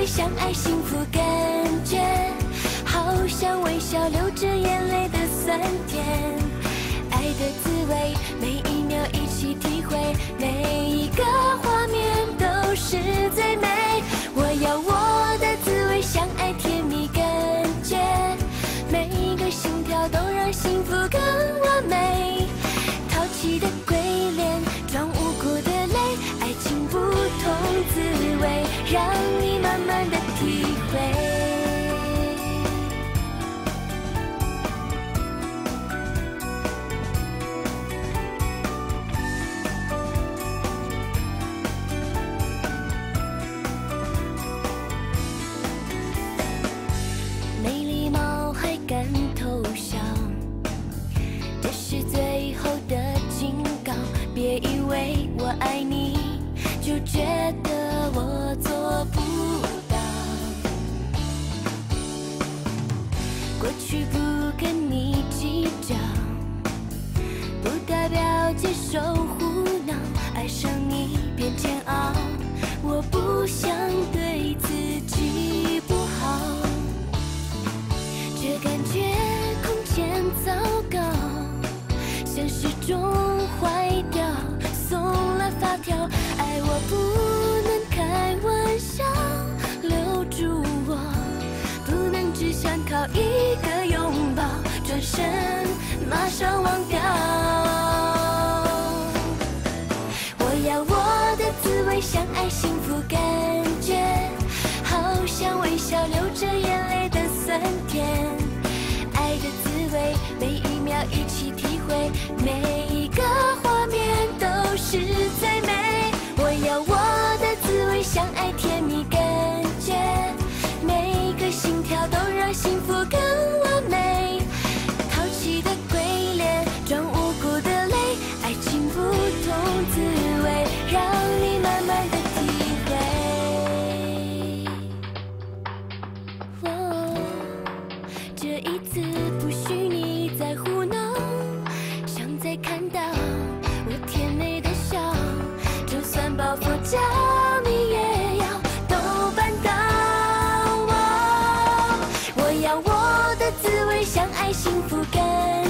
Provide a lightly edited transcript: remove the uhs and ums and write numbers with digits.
相爱幸福感觉，好像微笑流着眼泪的酸甜。爱的滋味，每一秒一起体会，每一个画面都是最美。我要我的滋味，相爱甜蜜感觉，每一个心跳都让幸福更完美。淘气的鬼脸，装无辜的泪，爱情不同滋味，让你慢慢的体会。没礼貌还敢偷笑，这是最后的警告。别以为我爱你，就觉得我做不到。过去不跟你计较，不代表接受胡闹。爱上你变煎熬，我不想对自己不好。这感觉空间糟糕，像时钟坏掉，松了发条。爱我不能开玩笑，留住我不能只想靠一个拥抱，转身马上忘掉。我要我的滋味，相爱幸福感觉，好像微笑流着眼泪的酸甜。爱的滋味，每一秒一起体会，每一个画面都是最美。我要我的滋味，相爱甜蜜感觉，每个心跳都让幸福更完美。淘气的鬼脸，装无辜的泪，爱情不同滋味，让你慢慢的体会。这一次不许你再胡闹，想再看到我甜美的笑，就算抱佛脚你也要都办到。我要我的滋味，相爱幸福感